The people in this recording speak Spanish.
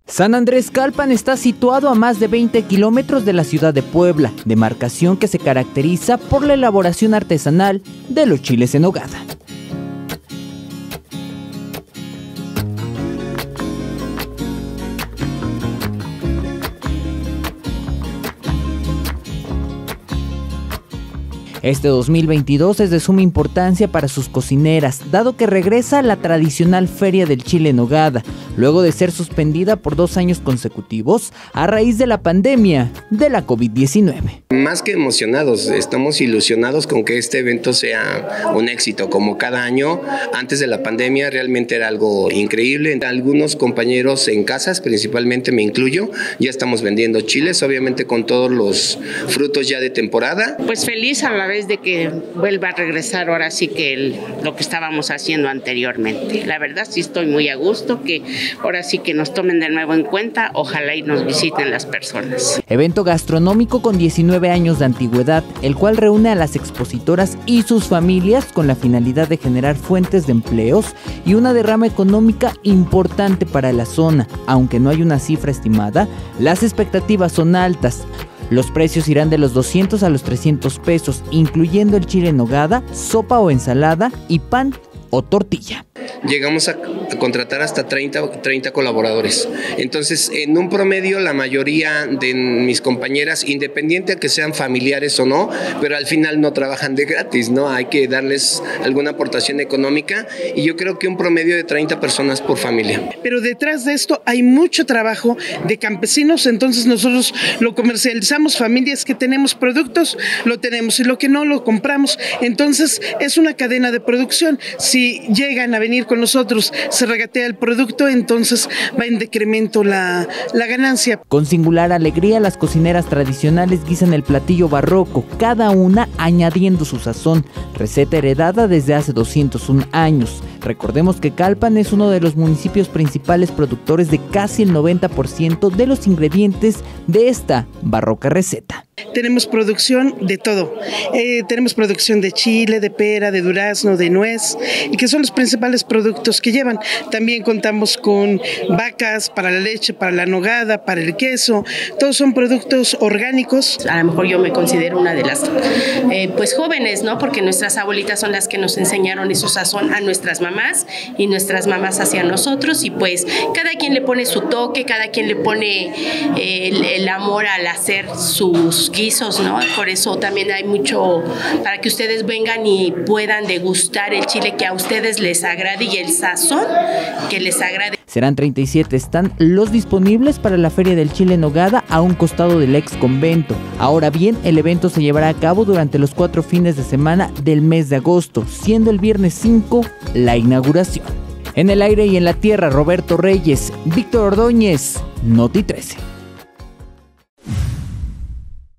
San Andrés Calpan está situado a más de 20 kilómetros de la ciudad de Puebla, demarcación que se caracteriza por la elaboración artesanal de los chiles en nogada. Este 2022 es de suma importancia para sus cocineras, dado que regresa la tradicional Feria del Chile en Nogada, luego de ser suspendida por 2 años consecutivos a raíz de la pandemia de la COVID-19. Más que emocionados, estamos ilusionados con que este evento sea un éxito, como cada año. Antes de la pandemia realmente era algo increíble. Algunos compañeros en casas, principalmente me incluyo, ya estamos vendiendo chiles, obviamente con todos los frutos ya de temporada. Pues feliz a la vez de que vuelva a regresar ahora sí que lo que estábamos haciendo anteriormente. La verdad sí estoy muy a gusto, que ahora sí que nos tomen de nuevo en cuenta, ojalá y nos visiten las personas. Evento gastronómico con 19 años de antigüedad, el cual reúne a las expositoras y sus familias con la finalidad de generar fuentes de empleos y una derrama económica importante para la zona. Aunque no hay una cifra estimada, las expectativas son altas. Los precios irán de los 200 a los 300 pesos, incluyendo el chile en nogada, sopa o ensalada y pan o tortilla. Llegamos a contratar hasta 30 colaboradores. Entonces, en un promedio, la mayoría de mis compañeras, independiente a que sean familiares o no, pero al final no trabajan de gratis, ¿no? Hay que darles alguna aportación económica y yo creo que un promedio de 30 personas por familia. Pero detrás de esto hay mucho trabajo de campesinos, entonces nosotros lo comercializamos, familias que tenemos productos, lo tenemos y lo que no lo compramos. Entonces, es una cadena de producción. Si llegan a venir con nosotros, se regatea el producto, entonces va en decremento la ganancia. Con singular alegría, las cocineras tradicionales guisan el platillo barroco, cada una añadiendo su sazón, receta heredada desde hace 201 años. Recordemos que Calpan es uno de los municipios principales productores de casi el 90% de los ingredientes de esta barroca receta. Tenemos producción de todo, tenemos producción de chile, de pera, de durazno, de nuez, y que son los principales productos que llevan. También contamos con vacas para la leche, para la nogada, para el queso, todos son productos orgánicos. A lo mejor yo me considero una de las pues jóvenes, ¿no? Porque nuestras abuelitas son las que nos enseñaron esos sazón a nuestras mamás y nuestras mamás hacia nosotros, y pues cada quien le pone su toque, cada quien le pone el amor al hacer sus guisos, ¿no? Por eso también hay mucho para que ustedes vengan y puedan degustar el chile que a ustedes les agrade y el sazón que les agrade. Serán 37 stand los disponibles para la Feria del Chile en Nogada a un costado del ex convento. Ahora bien, el evento se llevará a cabo durante los 4 fines de semana del mes de agosto, siendo el viernes 5 la inauguración. En el aire y en la tierra, Roberto Reyes, Víctor Ordóñez, Noti 13.